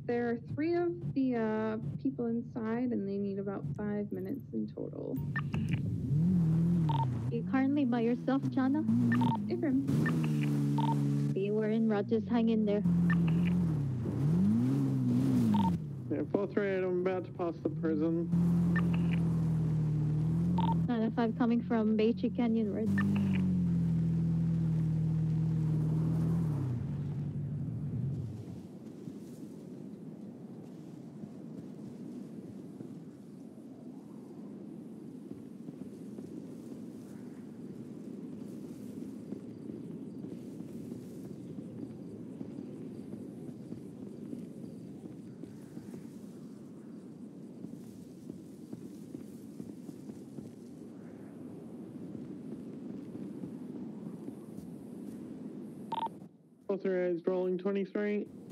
There are three of the people inside, and they need about 5 minutes in total. You currently by yourself, Jana? Abram. We were in Rogers. Hang in there. Yeah, 438, I'm about to pass the prison. 905 coming from Beachy Canyon Road. Authorize rolling 23.